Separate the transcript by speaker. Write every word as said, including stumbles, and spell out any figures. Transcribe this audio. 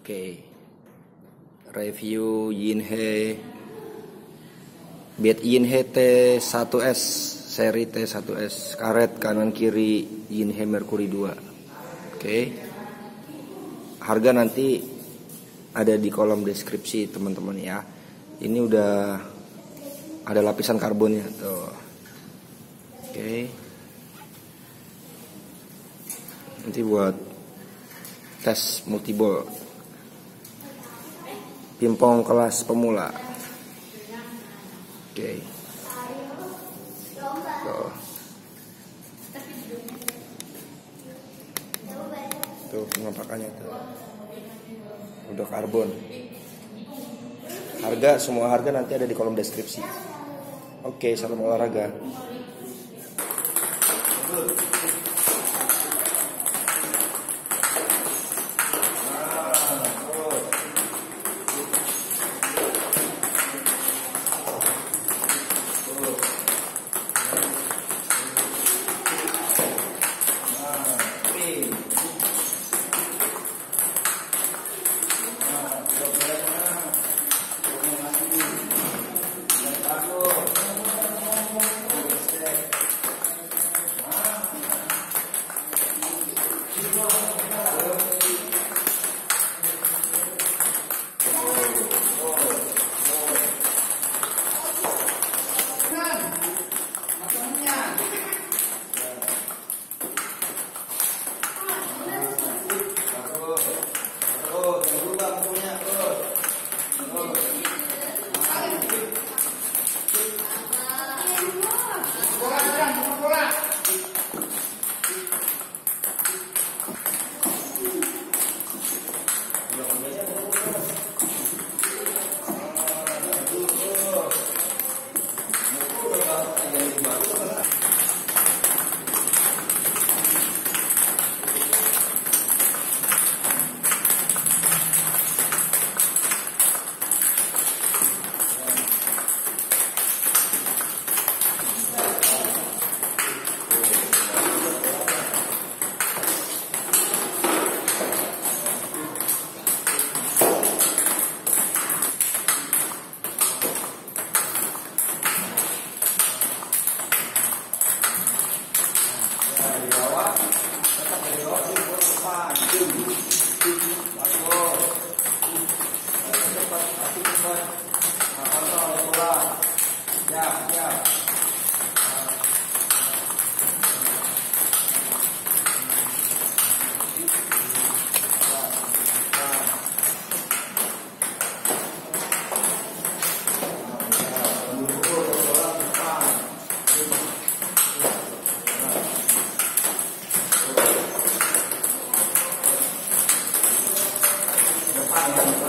Speaker 1: Oke, review Yinhe Beat Yinhe T satu S seri T satu S, karet kanan kiri Yinhe Mercury dua. Oke, harga nanti ada di kolom deskripsi teman-teman ya. Ini udah ada lapisan karbonnya tuh. Oke, nanti buat tes multiball pingpong kelas pemula. Oke. Tuh. Tuh penampakannya tuh. Udah karbon. Harga, semua harga nanti ada di kolom deskripsi. Oke, salam olahraga.
Speaker 2: Depan.